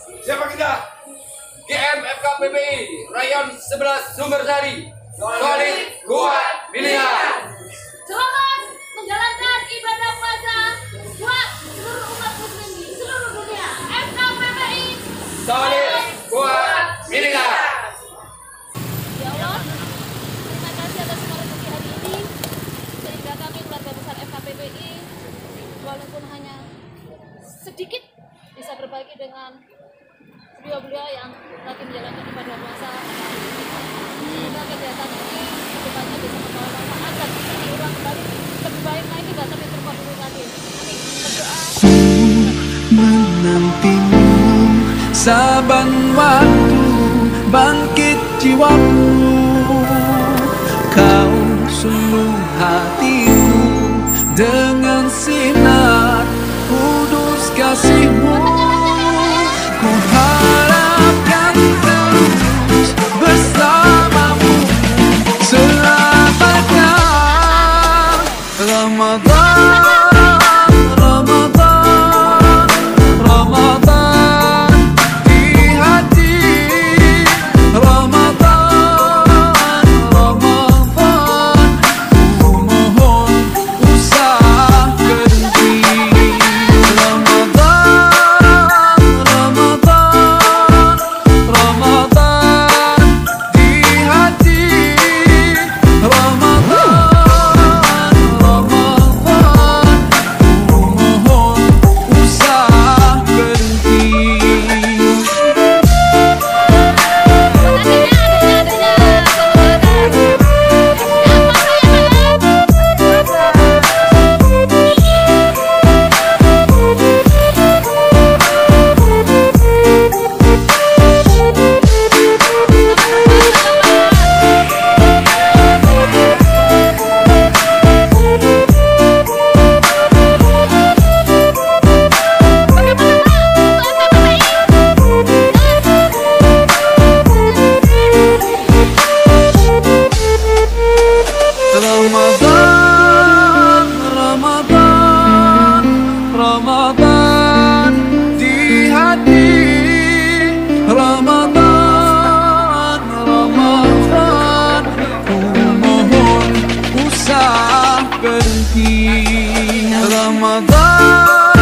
Siapa kita? GMFKPPI Rayon 11 Sumbersari. Solid, kuat, pilihan. Selamat menjalankan ibadah puasa buat seluruh umat muslim di seluruh dunia. FKPPI Solid, kuat, pilihan. Ya Allah, terima kasih atas semua rezeki hari ini, sehingga kami keluarga besar FKPPI walaupun hanya sedikit bisa berbagi dengan beliau-beliau yang lagi menjalankan ibadah puasa. Semoga kegiatan ini kedepannya bisa membawa manfaat dan bisa diulang kembali lebih baik lagi, nggak sampai terpuruk lagi. Amin. Berdoa. Menantimu saban waktu, bangkit jiwaku, kau sungguh hatiku dengan sinar kudus kasihmu. Ku harapkan terus bersamamu selamanya. Ramadan, Ramadan, Ramadan di hati. Ramadan, Ramadan, ku mohon usah berhenti. Ramadan, Ramadan, Ramadan di hati. Ramadan, Ramadan, ku mohon usah berhenti. Ramadan, Ramadan, Ramadan di hati. Ramadan, Ramadan, ku mohon usah berhenti. Ramadan.